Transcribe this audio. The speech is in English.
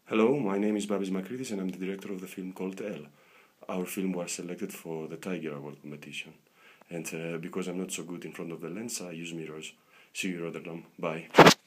Hello, my name is Babis Makridis and I'm the director of the film called L. Our film was selected for the Tiger Award competition. And because I'm not so good in front of the lens, I use mirrors. See you, Rotterdam. Bye.